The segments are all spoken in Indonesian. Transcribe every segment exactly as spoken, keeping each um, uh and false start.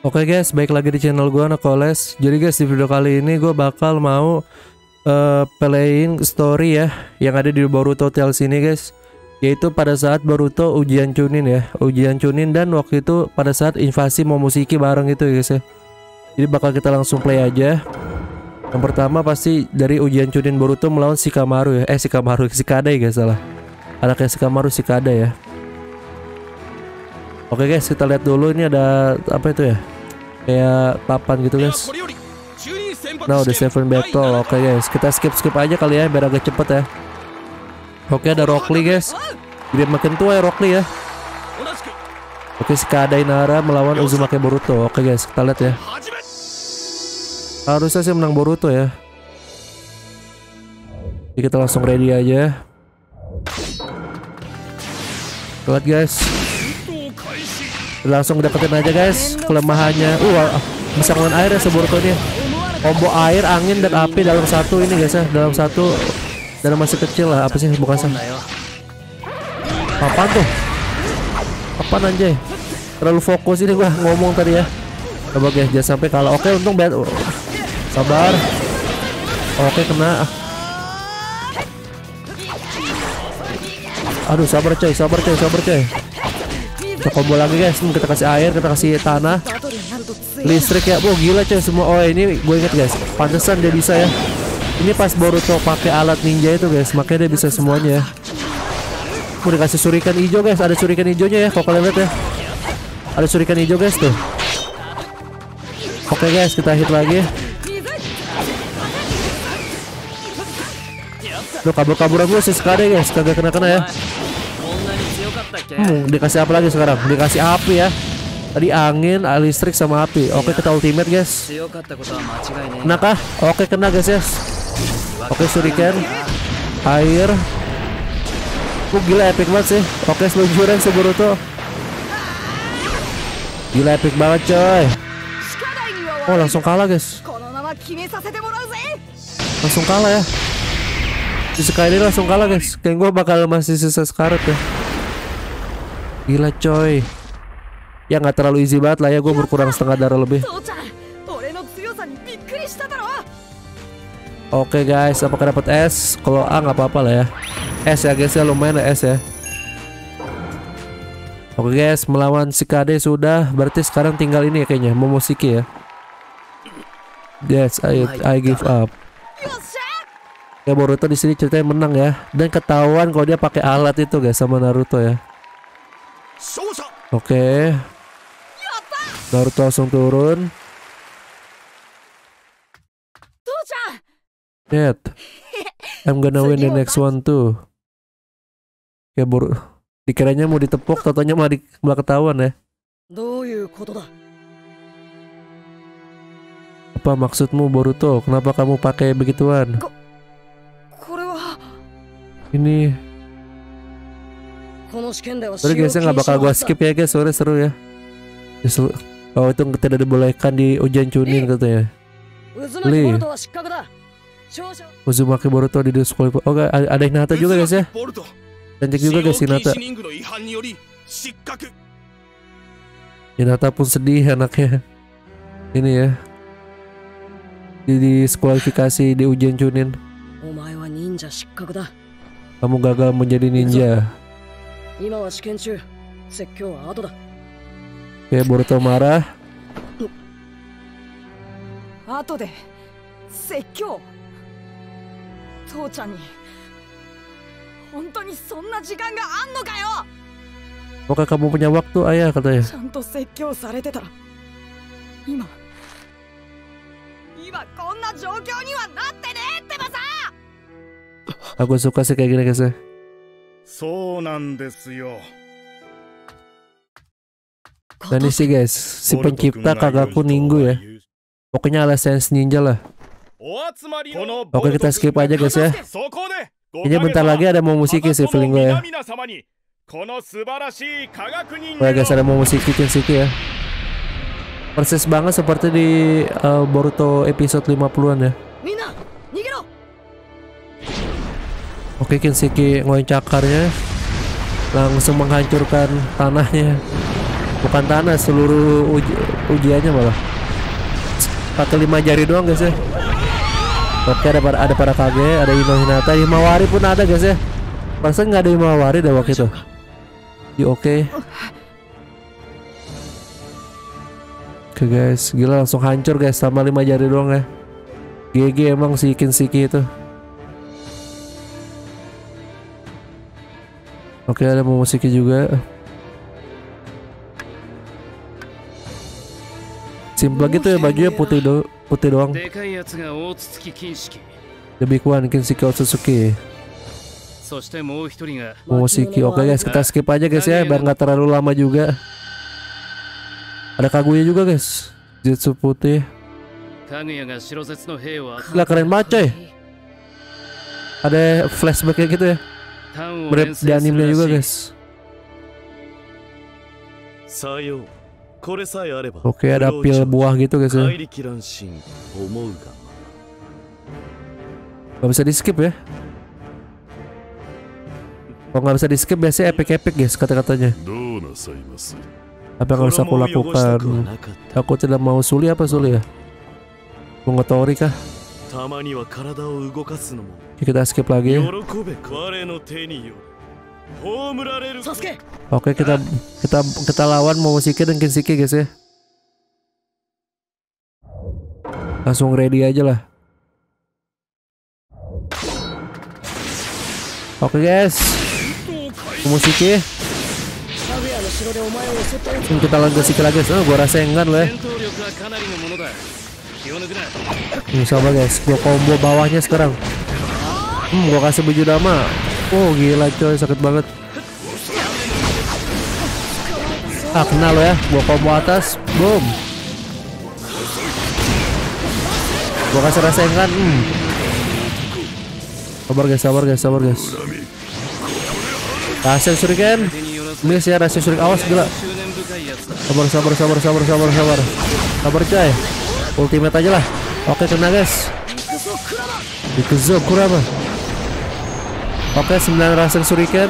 Oke guys, baik lagi di channel gue Nakoles. Jadi guys, di video kali ini gue bakal mau uh, playing story ya yang ada di Boruto Tales ini guys. Yaitu pada saat Boruto ujian Chunin ya, ujian Chunin dan waktu itu pada saat invasi Momoshiki bareng gitu ya guys ya. Jadi bakal kita langsung play aja. Yang pertama pasti dari ujian Chunin Boruto melawan Shikamaru ya, eh Shikamaru, Shikada ya guys, salah. Anaknya Shikamaru, Shikada ya. Oke guys, kita lihat dulu ini ada apa itu ya? Kayak papan gitu guys. Nah udah seven battle. Oke guys, kita skip-skip aja kali ya biar agak cepet ya. Oke, ada Rock Lee guys. Dia makin tua ya Rock Lee ya. Oke, Shikada Inara melawan Uzumaki Boruto. Oke guys, kita lihat ya. Harusnya sih menang Boruto ya. Jadi kita langsung ready aja. Lihat guys, langsung deketin aja guys kelemahannya. Uh, bisa ngelawan air ya si Boruto ini. Combo air, angin, dan api dalam satu ini guys ya. Dalam satu, dalam masih kecil lah. Apa sih bukan sah? Apaan tuh? Apaan anjay? Terlalu fokus ini gua ngomong tadi ya. Coba guys, jangan sampai kalah. Oke, untung bad. Oh, sabar. Oke, kena. Aduh, sabar coy, sabar coy, sabar coy. Kita combo lagi guys, kita kasih air, kita kasih tanah, listrik ya. Oh gila coy semua. Oh ini gue inget guys, pantesan dia bisa ya. Ini pas Boruto pakai alat ninja itu guys, makanya dia bisa semuanya ya. Mau dikasih surikan hijau guys, ada surikan hijaunya ya. Kalau kalian lihat ya, ada surikan hijau guys tuh. Oke guys, kita hit lagi. Loh, kabur-kaburan gue sih sekali guys, kagak kena-kena ya. Hmm, dikasih apa lagi sekarang? Dikasih api ya. Tadi angin, listrik sama api. Oke, kita ultimate guys. Kena kah? Oke, kena guys ya. Oke, shuriken, air. Oh gila, epic banget sih. Oke, seluncuran si Boruto. Gila, epic banget coy. Oh, langsung kalah guys. Langsung kalah ya. Di sekali langsung kalah guys. Kayak gue bakal masih sisa sekarat ya. Gila coy. Ya nggak terlalu easy banget lah ya. Gue berkurang setengah darah lebih. Oke guys, apakah dapat S? Kalau A nggak apa-apa lah ya. S ya guys ya, lumayan lah S ya. Oke guys, melawan Shikada sudah. Berarti sekarang tinggal ini ya kayaknya, Momoshiki ya. Yes, I, I give up. Ya Boruto di sini ceritanya menang ya, dan ketahuan kalau dia pakai alat itu guys sama Naruto ya. Oke, okay. Naruto langsung turun. Yet, I'm gonna win the next one too. Ya Boruto, dikiranya mau ditepuk, totonya malah, di, malah ketahuan ya. Apa maksudmu Boruto? Kenapa kamu pakai begituan? Ini sorry guys, nggak bakal gua skip ya guys, sorry, seru ya. Oh itu tidak dibolehkan di ujian Chunin katanya. Lee, Uzumaki Boruto di diskualifikasi. Oke, ada Hinata juga guys ya. Cantik juga guys Hinata. Hinata pun sedih anaknya. Ini ya, di diskualifikasi di ujian Chunin. Kamu gagal menjadi ninja. Oke, Boruto marah. Oke, kamu punya waktu ayah katanya. Aku suka sih kayak gini guys ya. Dan ini sih guys, si pencipta Kagaku Ninggu ya. Pokoknya ala Sense Ninja lah. Oke, kita skip aja guys ya. Ini bentar lagi ada Momoshiki sih feeling gue ya. Oh ya guys, ada Momoshiki Kinshiki ya. Persis banget seperti di uh, Boruto episode lima puluhan ya. Oke, Kinshiki ngeluarin cakarnya, langsung menghancurkan tanahnya. Bukan tanah, seluruh uji, ujiannya malah. Pakai lima jari doang guys ya. Oke, ada para ada para Kage, ada Ino Hinata, Himawari pun ada guys ya. Perasaan nggak ada Himawari dah waktu itu. Ya oke. Oke guys, gila langsung hancur guys sama lima jari doang ya. G G emang si Kinshiki itu. Oke, ada Momoshiki juga. Simple gitu ya, bajunya putih do putih doang. Lebih kuat Kinshiki Otsutsuki. Momoshiki. Oke guys, kita skip aja guys ya, biar nggak terlalu lama juga. Ada Kaguya juga guys, Jutsu putih. Gila keren banget coy. Ada flashback kayak gitu ya, mirip di anime juga guys. Oke, ada pil buah gitu guys ya. Gak bisa di skip ya. Kalau nggak bisa di skip biasanya epic-epic guys kata-katanya. Apa yang harus aku lakukan? Aku tidak mau Suli apa Suli ya? Mengotori kah? Oke, kita skip lagi. Oke, kita kita kita lawan Momoshiki dan Kinshiki guys ya. Langsung ready aja lah. Oke guys, Momoshiki. Kita lawan Kinshiki lagi. Oh, gua rasa enggak loh ya. Ini sabar guys, gua combo bawahnya sekarang. Hmm, gua kasih baju dama. Oh gila coy, sakit banget. Ah, kena lo ya, gua combo atas, boom. Gua kasih rasengan. Hmm. Sabar guys, sabar guys, sabar guys. Rasen shuriken. Miss ya, rasen shuriken. Awas gila. Sabar, sabar, sabar, sabar, sabar, sabar. Sabar coy. Ultimate aja lah. Oke, kena guys. Ikuzo Kurama. Oke, sembilan rasen shuriken.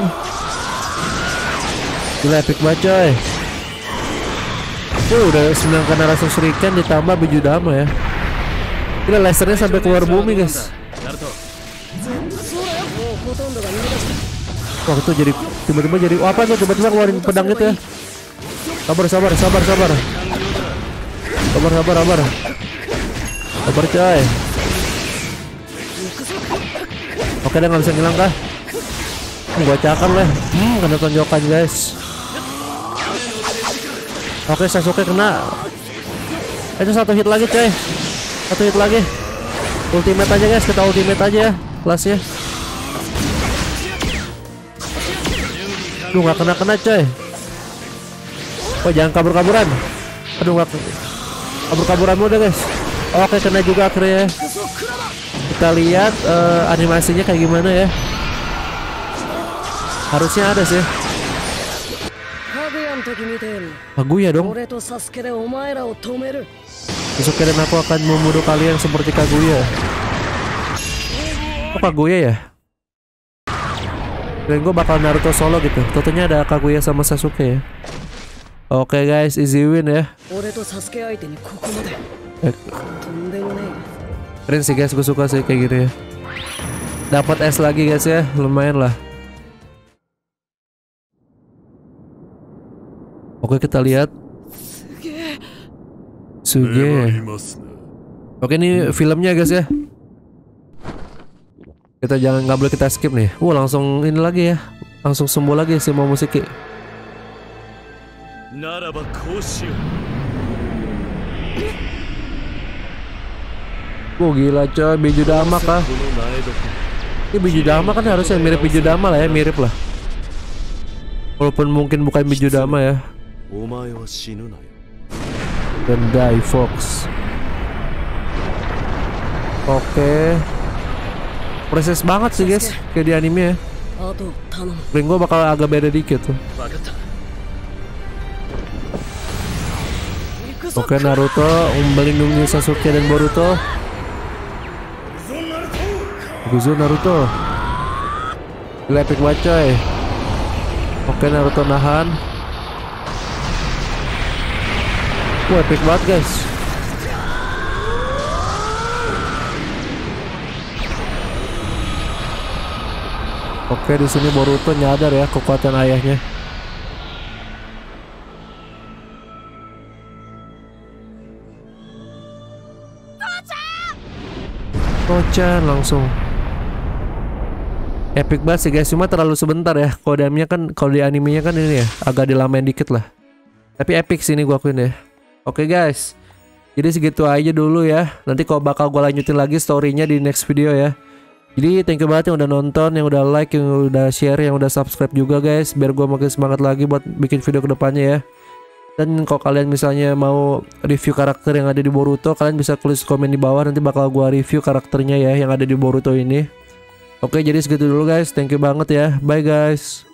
Gila epic banget coy. Tuh udah sembilan kena rasen shuriken ditambah baju dama ya. Gila lasernya sampai keluar bumi guys. Wah itu jadi tiba-tiba jadi oh, apa tuh tiba-tiba keluarin pedang gitu ya. Sabar sabar sabar sabar. Sabar sabar sabar. Sabar coy. Oke, dia nggak bisa ngilang kah? Hmm, gua cakar lah. Hmm, kena tonjokan guys. Oke, Sasuke kena. Itu satu hit lagi coy. Satu hit lagi. Ultimate aja guys, kita ultimate aja ya kelasnya. Duh, nggak kena-kena coy. Oh, jangan kabur-kaburan. Aduh, nggak kabur-kaburan mudah guys. Oke, kena juga akhirnya. Kita lihat uh, animasinya kayak gimana ya. Harusnya ada sih. Kaguya dong. Sasuke dan aku akan membunuh kalian seperti Kaguya. Oh, Kaguya ya? Dan gue bakal Naruto solo gitu. Tentunya ada Kaguya sama Sasuke ya. Oke guys, easy win ya. Eh. Keren sih guys, gue suka sih kayak gini ya. Dapat S lagi guys ya, lumayan lah. Oke, kita lihat. Suge. Oke, ini filmnya guys ya. Kita jangan nggak boleh kita skip nih. Wah, langsung ini lagi ya. Langsung sembuh lagi si Momoshiki. Oh gila coy, biju dama kah? Ini biju dama kan harusnya mirip biju dama lah ya, mirip lah. Walaupun mungkin bukan biju dama ya. Dan die Fox. Oke. Proses banget sih guys, kayak di anime ya. Ring gua bakal agak beda dikit tuh. Oke, Naruto melindungi Sasuke dan Boruto. Guzo Naruto. Gila epic banget coy. Oke, Naruto nahan. Wah, epic banget guys. Oke, di sini Boruto nyadar ya kekuatan ayahnya. Kocan langsung. Epic banget sih guys, cuma terlalu sebentar ya. Kodamnya kan kalau di animenya kan ini ya agak dilamain dikit lah. Tapi epic sih ini gua akuin ya. Oke guys, jadi segitu aja dulu ya. Nanti kalau bakal gua lanjutin lagi storynya di next video ya. Jadi thank you banget yang udah nonton, yang udah like, yang udah share, yang udah subscribe juga guys, biar gua makin semangat lagi buat bikin video kedepannya ya. Dan kalau kalian misalnya mau review karakter yang ada di Boruto, kalian bisa tulis komen di bawah, nanti bakal gua review karakternya ya yang ada di Boruto ini. Oke, jadi segitu dulu guys. Thank you banget ya. Bye guys.